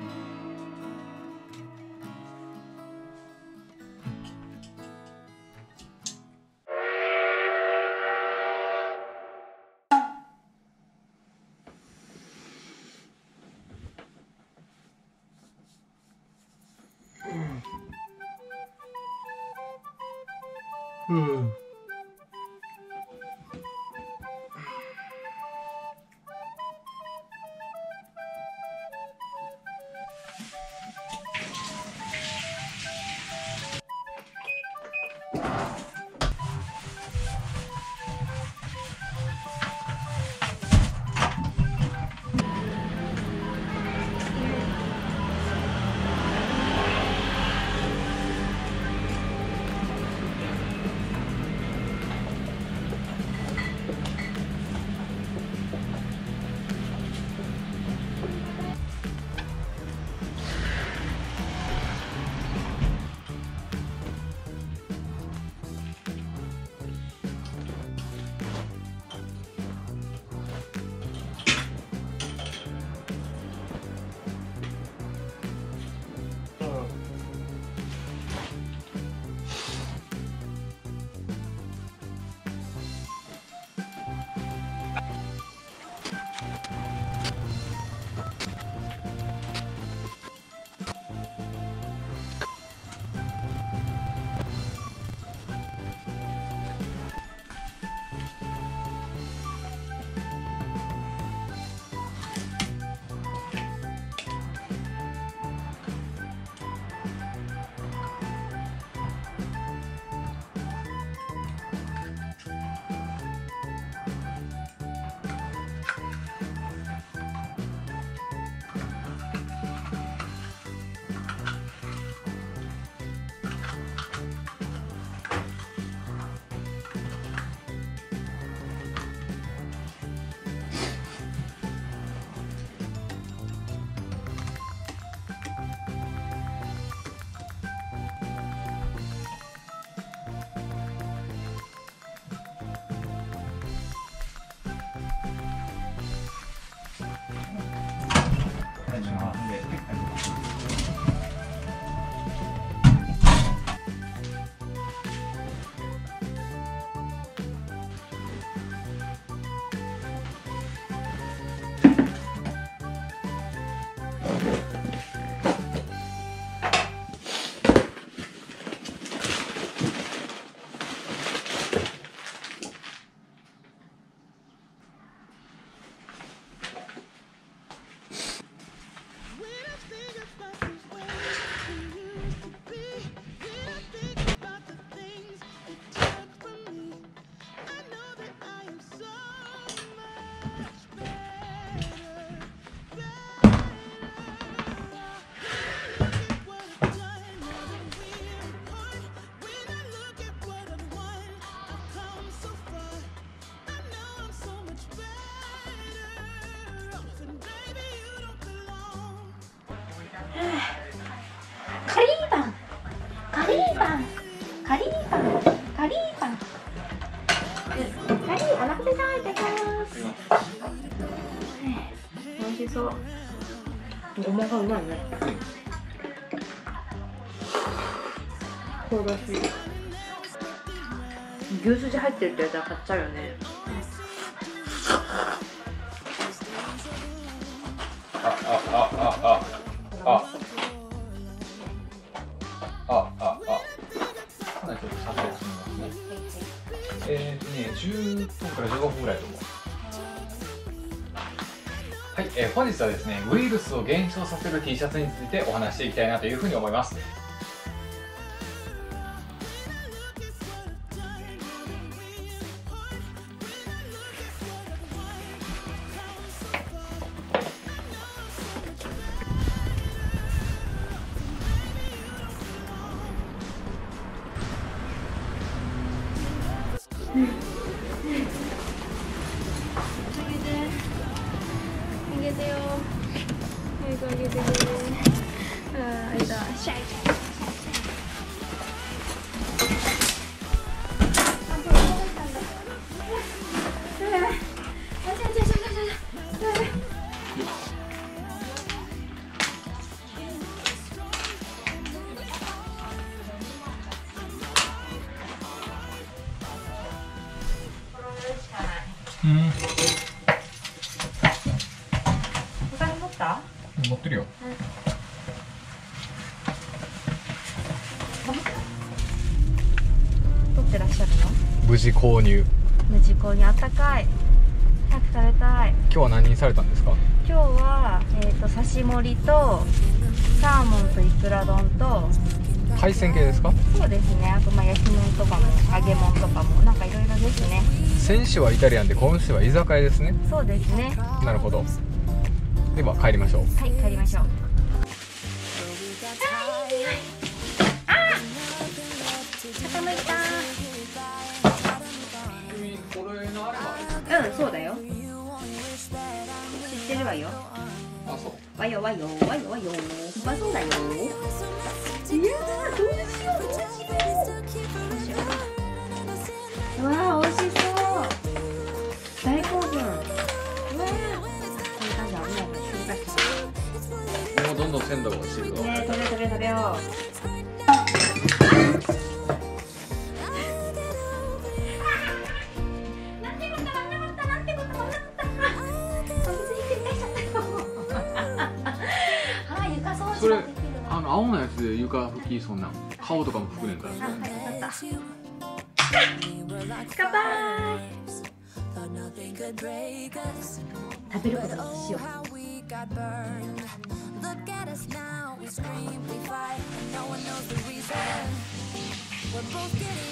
うん。 カリーパン、カリーパン、カリーパン、カリーパン。カリー、お腹ペタいてます。美味しそう。ごまがうまいね。香ばしい。牛すじ入ってるってやつは買っちゃうよね。 かなりちょっと撮影してみますね。10分から15分ぐらいと思う。はい、本日はですね、ウイルスを減少させる T シャツについてお話していきたいなというふうに思います。 あげてよ。早くあげてね。ああ、あげた。シャイ。 お金持った？ 持ってるよ。 取ってらっしゃるの？ 無事購入。 無事購入。あったかい。早く食べたい。 今日は何にされたんですか？ 今日は刺し盛りとサーモンとイクラ丼と。 海鮮系ですか？ そうですね。あと焼き物とかも揚げ物とかもなんかいろいろですね。 先週はイタリアンで今週は居酒屋ですね。 そうですね。 なるほど。では帰りましょう。 はい、帰りましょう。傾いた。 これのあれば。 うん、そうだよ。知ってるわよ。 あ、そう。 わよわよわよわよ。まあそうだよ。いやー、どうしようどうしよう。うわー、美味しそう。大興奮。うわー。こんな感じ危ないから収穫して。 もうどんどん鮮度が落ちてるぞ。 ね、食べよう。 それ青のやつで床拭きそうな顔とかも拭くねんから。 あ、はい、分かった。乾杯。食べることがしよう。